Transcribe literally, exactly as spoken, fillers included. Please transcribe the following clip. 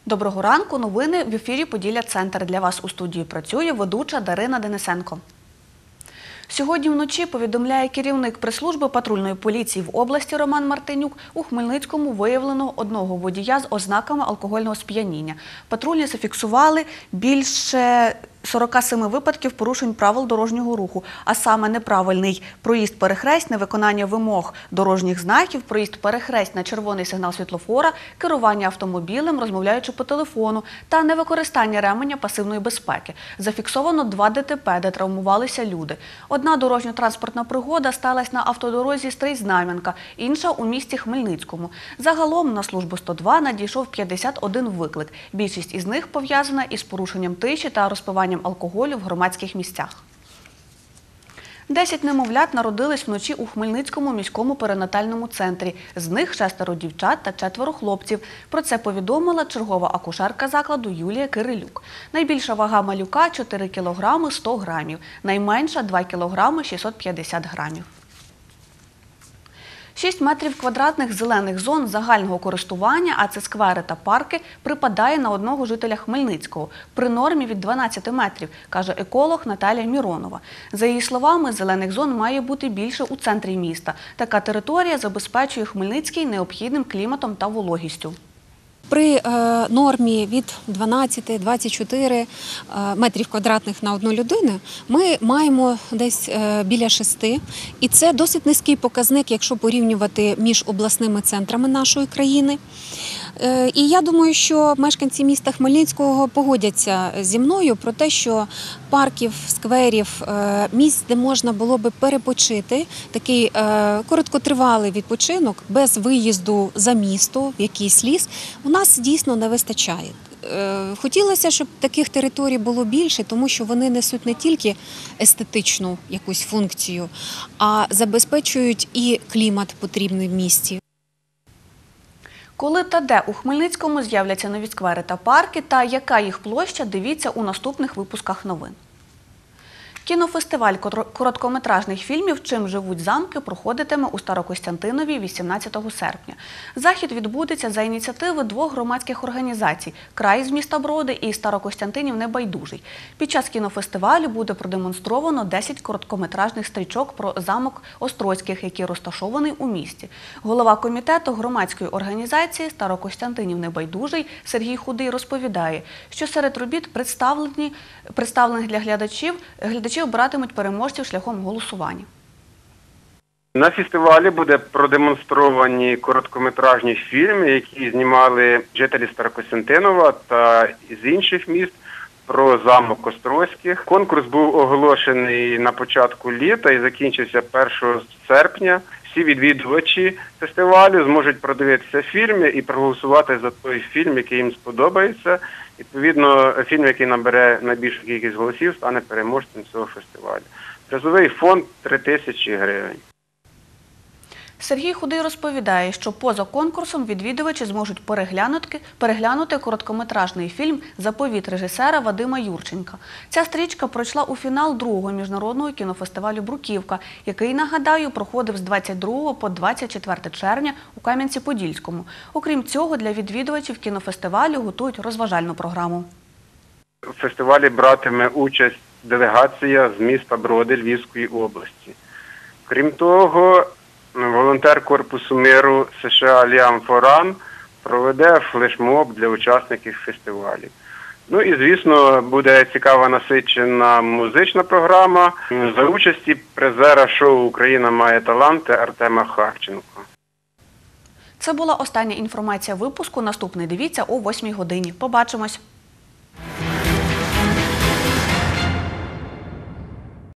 Доброго ранку. Новини в ефірі «Поділля-Центр». Для вас у студії працює ведуча Дарина Денисенко. Сьогодні вночі, повідомляє керівник прес-служби патрульної поліції в області Роман Мартинюк, у Хмельницькому виявлено одного водія з ознаками алкогольного сп'яніння. Патрульні зафіксували більше сорока семи випадків порушень правил дорожнього руху, а саме неправильний проїзд-перехресть, невиконання вимог дорожніх знаків, проїзд-перехресть на червоний сигнал світлофора, керування автомобілем, розмовляючи по телефону та невикористання ременя пасивної безпеки. Зафіксовано два ДТП, де травмувалися люди. Одна дорожньо-транспортна пригода сталася на автодорозі Стрий-Знам'янка, інша у місті Хмельницькому. Загалом на службу сто два надійшов п'ятдесят один виклик. Більшість із них пов'язана із порушенням тиші та розпиванням алкоголю в громадських місцях. Десять немовлят народились вночі у Хмельницькому міському перинатальному центрі. З них шестеро дівчат та четверо хлопців. Про це повідомила чергова акушерка закладу Юлія Кирилюк. Найбільша вага малюка – чотири кілограми сто грамів, найменша – два кілограми шістсот п'ятдесят грамів. шість метрів квадратних зелених зон загального користування, а це сквери та парки, припадає на одного жителя Хмельницького при нормі від дванадцяти метрів, каже еколог Наталія Міронова. За її словами, зелених зон має бути більше у центрі міста. Така територія забезпечує Хмельницький необхідним кліматом та вологістю. При е, нормі від дванадцяти - двадцяти чотирьох е, метрів квадратних на одну людину ми маємо десь е, біля шести. І це досить низький показник, якщо порівнювати між обласними центрами нашої країни. Е, і я думаю, що мешканці міста Хмельницького погодяться зі мною про те, що парків, скверів, е, місць, де можна було би перепочити, такий е, короткотривалий відпочинок без виїзду за місто в якийсь ліс, у нас дійсно не вистачає. Хотілося, щоб таких територій було більше, тому що вони несуть не тільки естетичну якусь функцію, а забезпечують і клімат потрібний в місті. Коли та де у Хмельницькому з'являться нові сквери та парки, та яка їх площа, дивіться у наступних випусках новин. Кінофестиваль короткометражних фільмів «Чим живуть замки» проходитиме у Старокостянтинові вісімнадцятого серпня. Захід відбудеться за ініціативи двох громадських організацій – «Край» з міста Броди і «Старокостянтинів небайдужий». Під час кінофестивалю буде продемонстровано десять короткометражних стрічок про замок Острозьких, який розташований у місті. Голова комітету громадської організації «Старокостянтинів небайдужий» Сергій Худий розповідає, що серед робіт, представлені, представлених для глядачів, глядачі обиратимуть переможців шляхом голосування. На фестивалі буде продемонстровані короткометражні фільми, які знімали жителі Старокостянтинова та з інших міст про замок Острозьких. Конкурс був оголошений на початку літа і закінчився першого серпня. Всі відвідувачі фестивалю зможуть продивитися фільми і проголосувати за той фільм, який їм сподобається. Відповідно, фільм, який набере найбільшу кількість голосів, стане переможцем цього фестивалю. Призовий фонд – три тисячі гривень. Сергій Худий розповідає, що поза конкурсом відвідувачі зможуть переглянути, переглянути короткометражний фільм «Заповіт» режисера Вадима Юрченка. Ця стрічка пройшла у фінал другого міжнародного кінофестивалю «Бруківка», який, нагадаю, проходив з двадцять другого по двадцять четверте червня у Кам'янці-Подільському. Окрім цього, для відвідувачів кінофестивалю готують розважальну програму. У фестивалі братиме участь делегація з міста Броди Львівської області. Крім того, волонтер Корпусу миру США Ліам Форан проведе флешмоб для учасників фестивалю. Ну і, звісно, буде цікава насичена музична програма за участі призера шоу «Україна має таланти» Артема Харченко. Це була остання інформація випуску. Наступний дивіться о восьмій годині. Побачимось!